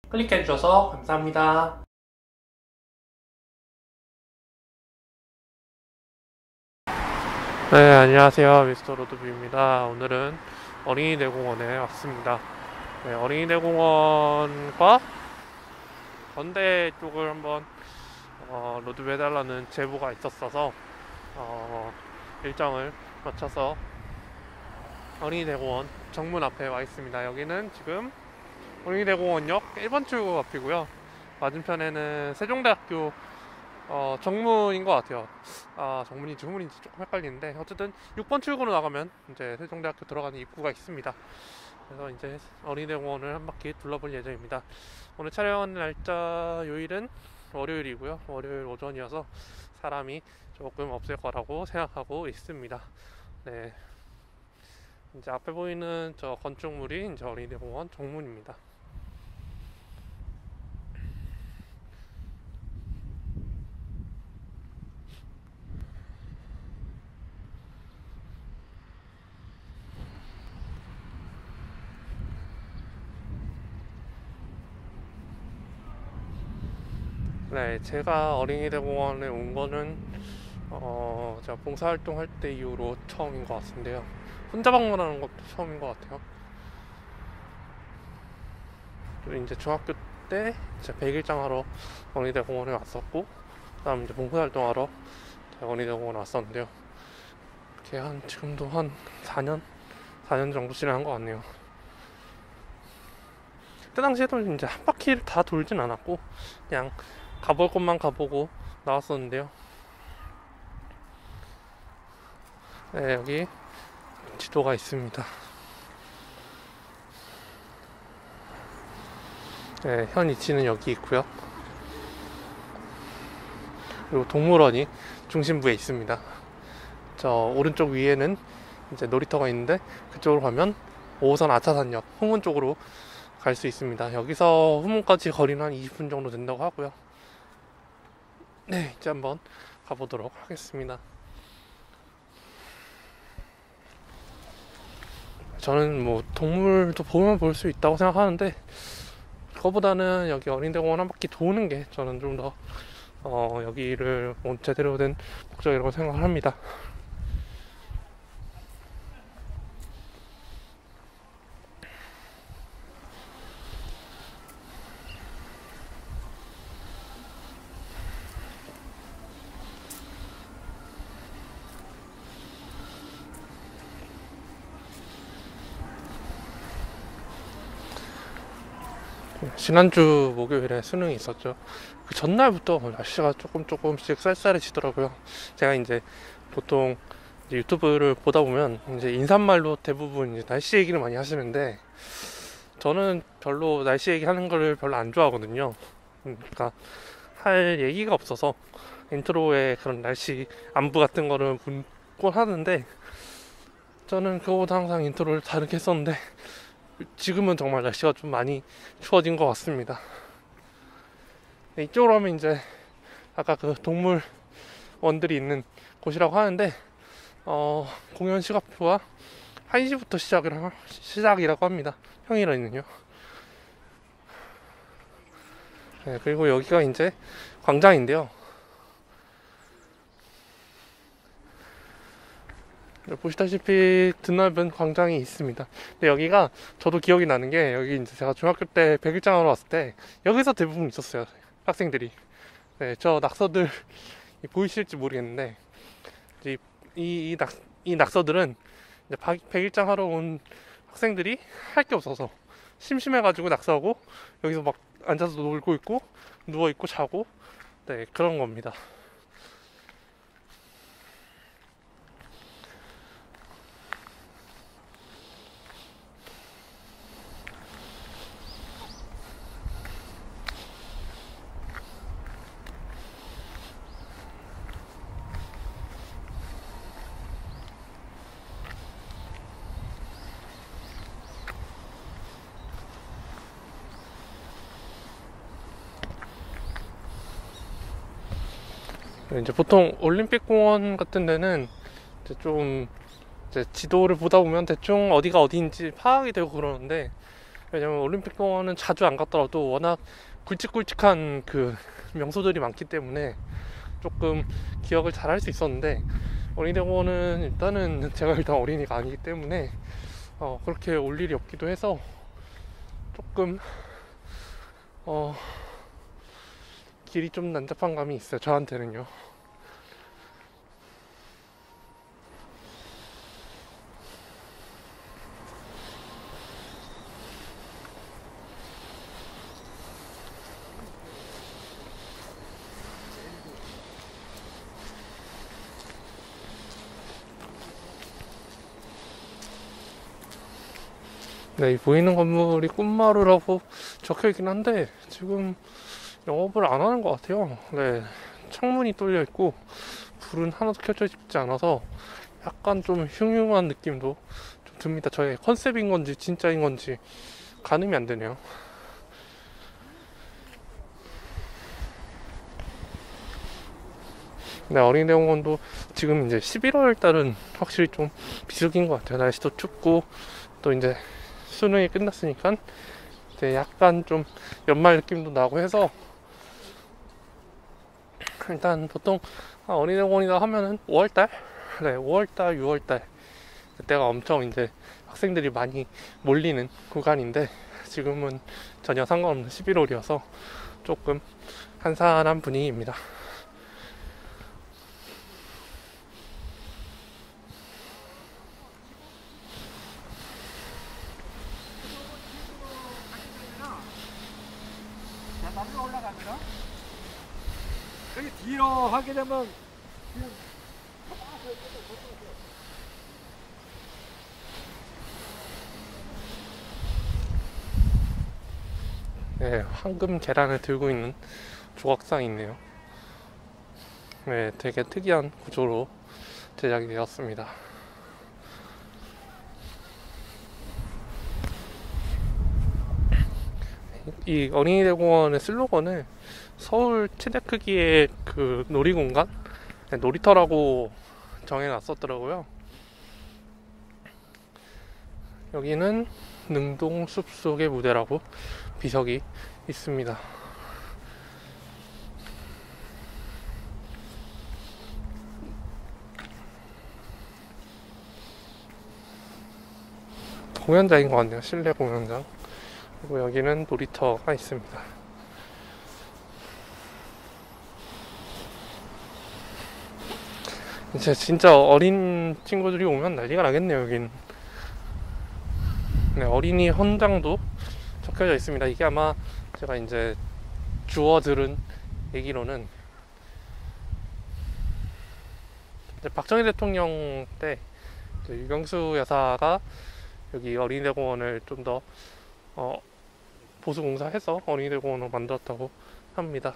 클릭해 주셔서 감사합니다. 네, 안녕하세요. 미스터 로드뷰입니다. 오늘은 어린이대공원에 왔습니다. 네, 어린이대공원과 건대 쪽을 한번 로드뷰 해달라는 제보가 있었어서 어, 일정을 맞춰서 어린이대공원 정문 앞에 와 있습니다. 여기는 지금 어린이대공원역 1번 출구 앞이고요. 맞은편에는 세종대학교 정문인 것 같아요. 아, 정문인지 후문인지 조금 헷갈리는데, 어쨌든 6번 출구로 나가면 이제 세종대학교 들어가는 입구가 있습니다. 그래서 이제 어린이대공원을 한 바퀴 둘러볼 예정입니다. 오늘 촬영하는 날짜 요일은 월요일이고요. 월요일 오전이어서 사람이 조금 없을 거라고 생각하고 있습니다. 네, 이제 앞에 보이는 저 건축물이 이제 어린이대공원 정문입니다. 네, 제가 어린이대공원에 온 거는 제가 봉사활동 할 때 이후로 처음인 것 같은데요. 혼자 방문하는 것도 처음인 것 같아요. 그리고 이제 중학교 때 이제 100일장 하러 어린이대공원에 왔었고, 그다음 이제 봉사활동하러 어린이대공원에 왔었는데요. 이렇게 지금도 한 4년 정도 지난 것 같네요. 그때 당시에도 이제 한 바퀴를 다 돌진 않았고, 그냥 가볼 곳만 가보고 나왔었는데요. 네, 여기 지도가 있습니다. 네, 현 위치는 여기 있고요. 그리고 동물원이 중심부에 있습니다. 저 오른쪽 위에는 이제 놀이터가 있는데, 그쪽으로 가면 5호선 아차산역 후문 쪽으로 갈 수 있습니다. 여기서 후문까지 거리는 한 20분 정도 된다고 하고요. 네, 이제 한번 가보도록 하겠습니다. 저는 뭐 동물도 보면 볼 수 있다고 생각하는데, 그거보다는 여기 어린이대공원 한 바퀴 도는 게 저는 좀 더 여기를 제대로 된 목적이라고 생각을 합니다. 지난주 목요일에 수능이 있었죠. 그 전날부터 날씨가 조금씩 쌀쌀해지더라고요. 제가 이제 보통 이제 유튜브를 보다 보면 이제 인사말로 대부분 이제 날씨 얘기를 많이 하시는데, 저는 별로 날씨 얘기하는 걸 별로 안 좋아하거든요. 그러니까 할 얘기가 없어서 인트로에 그런 날씨 안부 같은 거를 묻곤 하는데, 저는 그거보다 항상 인트로를 다르게 했었는데, 지금은 정말 날씨가 좀 많이 추워진 것 같습니다. 이쪽으로 하면 이제 아까 그 동물원들이 있는 곳이라고 하는데, 공연 시각표와 1시부터 시작이라고 합니다. 평일에는요. 네, 그리고 여기가 이제 광장인데요. 보시다시피 드넓은 광장이 있습니다. 근데 여기가 저도 기억이 나는 게, 여기 이제 제가 중학교 때 백일장하러 왔을 때 여기서 대부분 있었어요, 학생들이. 네, 저 낙서들 보이실지 모르겠는데, 이제 이 낙서들은 이제 백일장 하러 온 학생들이 할 게 없어서 심심해가지고 낙서하고 여기서 막 앉아서 놀고 있고 누워 있고 자고, 네, 그런 겁니다. 이제 보통 올림픽공원 같은 데는 이제 좀 이제 지도를 보다 보면 대충 어디가 어디인지 파악이 되고 그러는데, 왜냐면 올림픽공원은 자주 안 갔더라도 워낙 굵직굵직한 그 명소들이 많기 때문에 조금 기억을 잘 할 수 있었는데, 어린이대공원은 일단은 제가 일단 어린이가 아니기 때문에 그렇게 올 일이 없기도 해서 조금 길이 좀 난잡한 감이 있어요, 저한테는요. 네, 이 보이는 건물이 꿈마루라고 적혀 있긴 한데 지금 영업을 안 하는 것 같아요. 네, 창문이 뚫려 있고 불은 하나도 켜져 있지 않아서 약간 좀 흉흉한 느낌도 좀 듭니다. 저의 컨셉인 건지 진짜인 건지 가늠이 안 되네요. 네, 어린이대공원도 지금 이제 11월 달은 확실히 좀 비수기인 것 같아요. 날씨도 춥고 또 이제 수능이 끝났으니까 이제 약간 좀 연말 느낌도 나고 해서 일단 보통 어린이대공원이다 하면은 5월달? 네, 5월달, 6월달 그때가 엄청 이제 학생들이 많이 몰리는 구간인데 지금은 전혀 상관없는 11월이어서 조금 한산한 분위기입니다. 나중에 올라갑니다. 여기 뒤로 하게 되면 네, 황금 계란을 들고 있는 조각상이 있네요. 네, 되게 특이한 구조로 제작이 되었습니다. 이 어린이대공원의 슬로건을 서울 최대 크기의 그 놀이공간? 네, 놀이터라고 정해놨었더라고요. 여기는 능동 숲속의 무대라고 비석이 있습니다. 공연장인 것 같네요. 실내 공연장. 그리고 여기는 놀이터가 있습니다. 이제 진짜 어린 친구들이 오면 난리가 나겠네요, 여긴. 네, 어린이 헌장도 적혀져 있습니다. 이게 아마 제가 이제 주워 들은 얘기로는 이제 박정희 대통령 때 유경수 여사가 여기 어린이대공원을 좀 더 보수공사해서 어린이대공원을 만들었다고 합니다.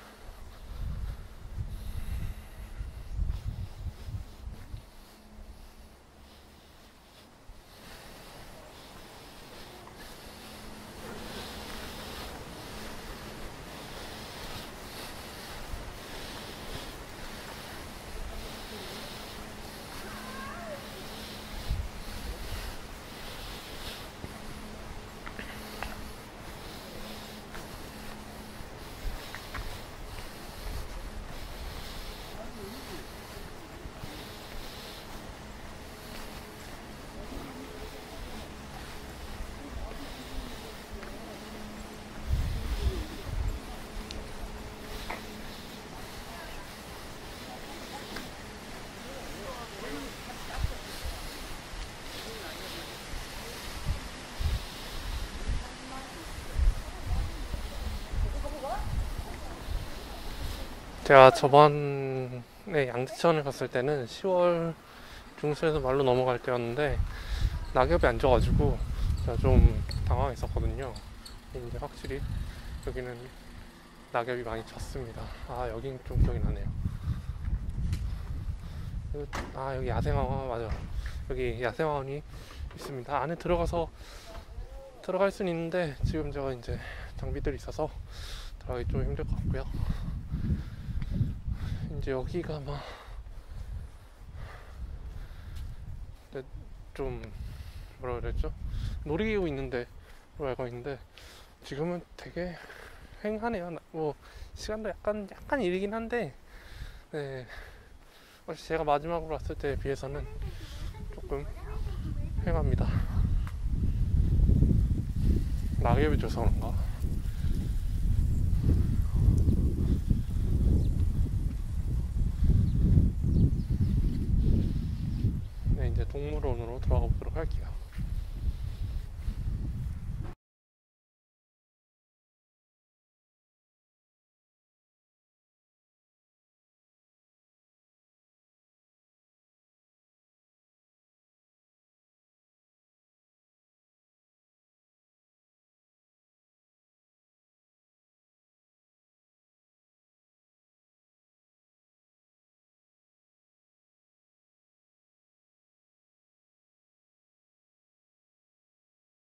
제가 저번에 양재천을 갔을 때는 10월 중순에서 말로 넘어갈 때였는데 낙엽이 안 져가지고 제가 좀 당황했었거든요. 근데 확실히 여기는 낙엽이 많이 졌습니다. 여긴 좀 기억이 나네요. 여기 야생화원, 맞아. 여기 야생화원이 있습니다. 안에 들어갈 수는 있는데 지금 제가 이제 장비들이 있어서 들어가기 좀 힘들 것 같고요. 이제 여기가 좀 뭐라 그랬죠? 놀이기구 있는데 알고 있는데 지금은 되게 휑하네요. 뭐 시간도 약간 이르긴 한데, 네, 혹시 제가 마지막으로 왔을 때에 비해서는 조금 휑합니다. 낙엽이 져서 그런가? 네, 이제 동물원으로 들어가 보도록 할게요.